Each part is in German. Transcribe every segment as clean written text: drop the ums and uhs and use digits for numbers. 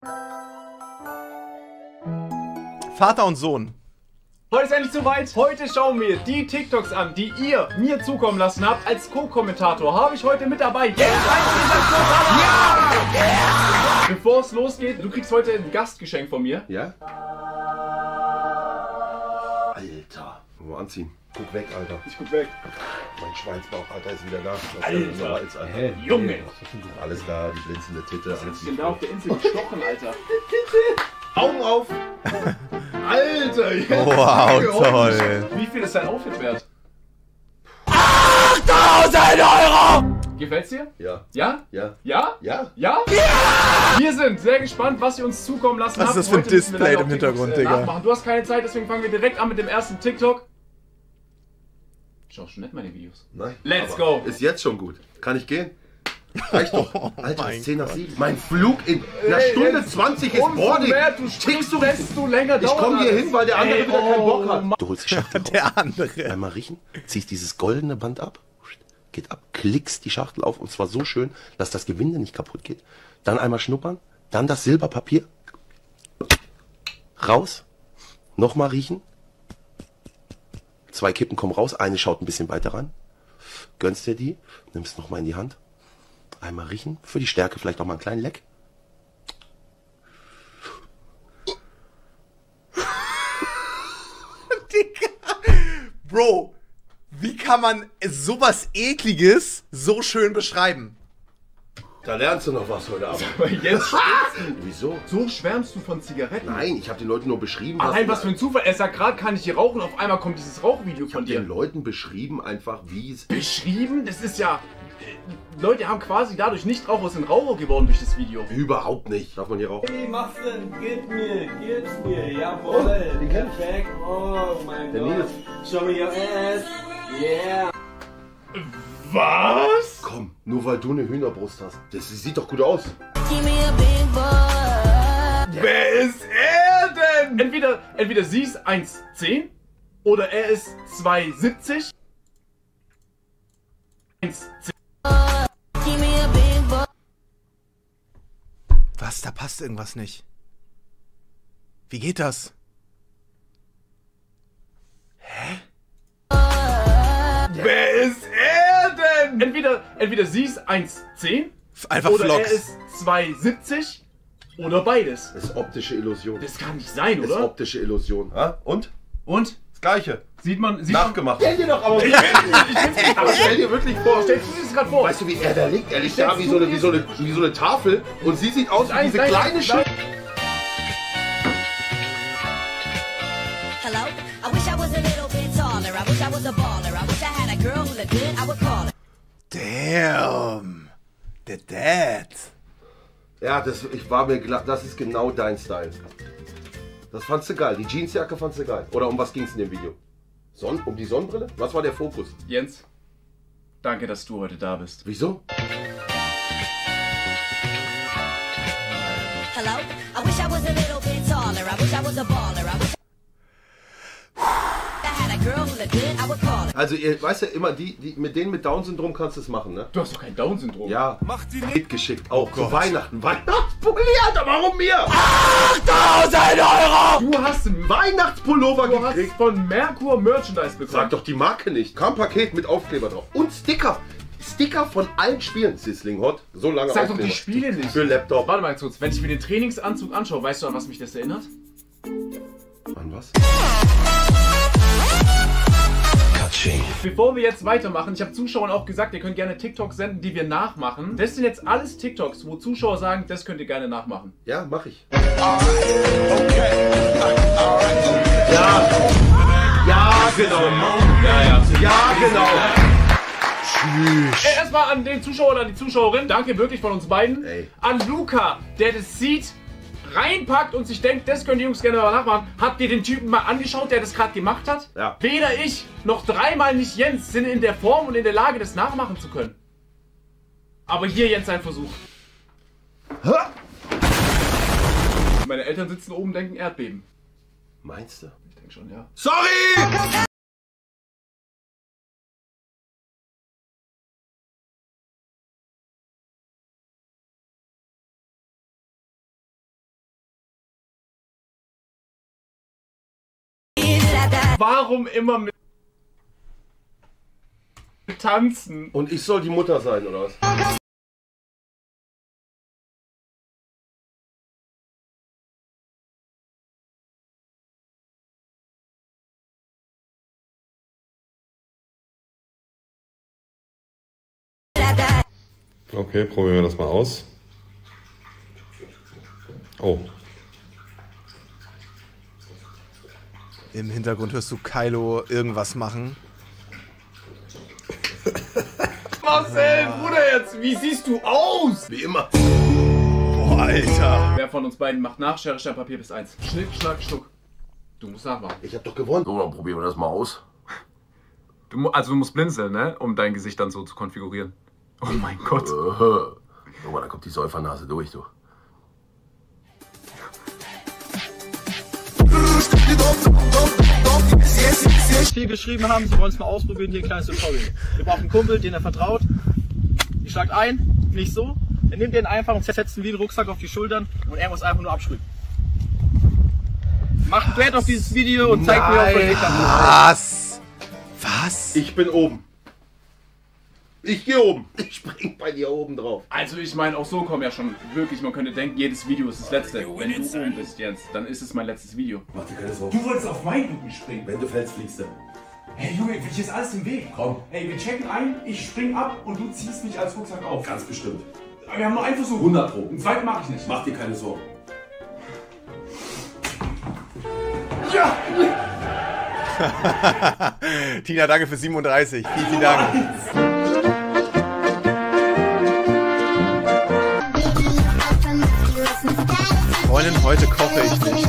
Vater und Sohn. Heute ist endlich soweit. Heute schauen wir die TikToks an, die ihr mir zukommen lassen habt. Als Co-Kommentator habe ich heute mit dabei. Ja! Bevor es losgeht, du kriegst heute ein Gastgeschenk von mir. Ja? Alter. Mal anziehen. Guck weg, Alter. Ich guck weg. Mein Schweinsbauch, Alter, ist wieder da. Alter. Alter. Junge. Alles da, die blinzende Titte. Alles Ich bin da auf der Insel gestochen, Alter. Augen auf! Alter, jetzt. Wow, toll. Wie viel ist dein Outfit wert? 8000 Euro! Gefällt's dir? Ja. Ja? Ja. Ja? Ja? Ja? Wir sind sehr gespannt, was ihr uns zukommen lassen habt. Was ist das für ein Heute müssen wir Display leider im auch Hintergrund, TikToks, Digga? nachmachen. Du hast keine Zeit, deswegen fangen wir direkt an mit dem ersten TikTok. Ich schau schon nicht meine Videos. Nein. Let's aber go. Ist jetzt schon gut. Kann ich gehen? Reicht doch. Alter, mein ist 10 nach 7. Mein Flug in einer Stunde jetzt 20 ist umso Boarding. mehr du sprichst, desto länger Ich komme hier hin, weil der andere wieder keinen Bock hat. Mann. Du holst die Schachtel raus. Der andere. Einmal riechen, ziehst dieses goldene Band ab, geht ab, klickst die Schachtel auf und zwar so schön, dass das Gewinde nicht kaputt geht. Dann einmal schnuppern, dann das Silberpapier raus, nochmal riechen. 2 Kippen kommen raus, eine schaut ein bisschen weiter ran. Gönnst dir die, nimmst nochmal in die Hand. Einmal riechen, für die Stärke vielleicht auch mal einen kleinen Leck. Digga. Bro, wie kann man sowas Ekliges so schön beschreiben? Da lernst du noch was heute Abend. Aber jetzt Wieso? so schwärmst du von Zigaretten. Nein, ich habe den Leuten nur beschrieben, Allein was für ein Zufall. Er sagt gerade, kann ich hier rauchen? Auf einmal kommt dieses Rauchvideo von dir. den Leuten beschrieben einfach, wie es ist. Beschrieben? Das ist ja... Leute haben quasi dadurch Nichtraucher sind Raucher geworden durch das Video. Überhaupt nicht. Darf man hier rauchen? Die Muffin, gib mir, jawohl. Den kenn ich. Perfekt, oh mein Der Gott. Nils. Show me your ass, yeah. Was? Komm, nur weil du eine Hühnerbrust hast. Das sieht doch gut aus. Wer ist er denn? Entweder sie ist 1,10 oder er ist 2,70. 1,10. Was? Da passt irgendwas nicht. Wie geht das? Wer ist er denn? Entweder sie ist 1,10 Einfach oder Vlogs. er ist 2,70 oder beides. Das ist optische Illusion. Das kann nicht sein, Das ist oder? optische Illusion. Ja? Und? Und? Das Gleiche. Sieht man... Nachgemacht. Stell dir doch aber... Aber stell dir wirklich vor. Stellst du dir das gerade vor? Weißt du, wie er da liegt? Er liegt da wie so eine Tafel und sie sieht aus wie diese Nein, kleine nein. Schüssel. Hello? I wish I was a little bit taller. I wish I was a baller. I wish I had a girl who looked good. I would call her. Damn. Der Dad. Ja, ich war mir klar, das ist genau dein Style. Das fandst du geil. Die Jeansjacke fandst du geil. Oder um was ging es in dem Video? Um die Sonnenbrille? Was war der Fokus? Jens, danke, dass du heute da bist. Wieso? Hello? I wish I was a little bit taller. I wish I was a baller. I wish I had a girl who looked good. I would call her. Also, ihr weißt ja immer, mit denen mit Down-Syndrom kannst du es machen, ne? Du hast doch kein Down-Syndrom. Ja. Macht sie nicht. Geschickt. Auch zu Gott. Weihnachten. Weihnachtspulli, Alter, warum mir? 8000 Euro! Du hast einen Weihnachtspullover Du hast gekriegt. von Merkur Merchandise bekommen. Sag doch die Marke nicht. Kam Paket mit Aufkleber drauf. Und Sticker. Sticker von allen Spielen. Sizzling Hot. So lange Sag doch Aufkleber. die Spiele nicht. Für Laptop. Warte mal ganz kurz. Wenn ich mir den Trainingsanzug anschaue, weißt du, an was mich das erinnert? An was? Bevor wir jetzt weitermachen, ich habe Zuschauern auch gesagt, ihr könnt gerne TikToks senden, die wir nachmachen. Das sind jetzt alles TikToks, wo Zuschauer sagen, das könnt ihr gerne nachmachen. Ja, mach ich. Ja. Ja, genau. Ja, genau. Erstmal an den Zuschauer oder an die Zuschauerin. Danke wirklich von uns beiden. Ey. An Luca, der das sieht, reinpackt und sich denkt, das können die Jungs gerne mal nachmachen. Habt ihr den Typen mal angeschaut, der das gerade gemacht hat? Ja. Weder ich noch dreimal nicht Jens sind in der Form und in der Lage, das nachmachen zu können. Aber hier Jens ein Versuch. Meine Eltern sitzen oben und denken Erdbeben. Meinst du? Ich denke schon, ja. Sorry! Warum immer mit tanzen? Und ich soll die Mutter sein, oder was? Okay, probieren wir das mal aus. Oh. Im Hintergrund hörst du Kylo irgendwas machen. Marcel, Bruder, jetzt, wie siehst du aus? Wie immer. Boah, Alter. Wer von uns beiden macht nach? Schere, Stein, Papier bis 1. Schnick, Schnack, Schnuck. Du musst nachmachen. Ich hab doch gewonnen. So, dann probieren wir das mal aus. Du musst blinzeln, ne? Um dein Gesicht dann so zu konfigurieren. Oh mein Gott. Guck mal, da kommt die Säufernase durch, du. Viel geschrieben haben, sie wollen es mal ausprobieren, hier ein kleines Tutorial. Wir brauchen einen Kumpel, den er vertraut. Ihr schlagt ein, nicht so. Er nimmt den einfach und setzt ihn wie einen Rucksack auf die Schultern und er muss einfach nur absprühen. Macht Wert auf dieses Video und zeigt mir, ob ihr Was? Was? Ich bin oben. Ich gehe oben. Ich spring bei dir oben drauf. Also ich meine, auch so kommen ja schon wirklich, man könnte denken, jedes Video ist das letzte. Wenn du oben bist, Jens, dann ist es mein letztes Video. Mach dir keine Sorgen. Du wolltest auf meinen Rücken springen. Wenn du fällst, fliegst du. Hey Junge, hier ist alles im Weg. Komm. Ey, wir checken ein, ich spring ab und du ziehst mich als Rucksack auf. Ganz bestimmt. Wir haben nur einen Versuch. 100 Pro. Einen zweiten mache ich nicht. Mach dir keine Sorgen. Ja! Tina, danke für 37. Vielen, vielen Dank. Freundin, heute koche ich nicht.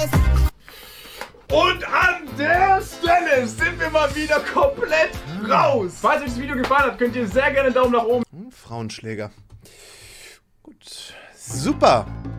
Und an der Stelle sind wir mal wieder komplett raus. Falls euch das Video gefallen hat, könnt ihr sehr gerne einen Daumen nach oben. Frauenschläger. Gut. Super.